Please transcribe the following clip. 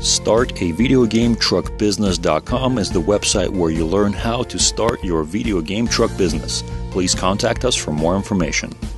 StartAVideoGameTruckBusiness.com is the website where you learn how to start your video game truck business. Please contact us for more information.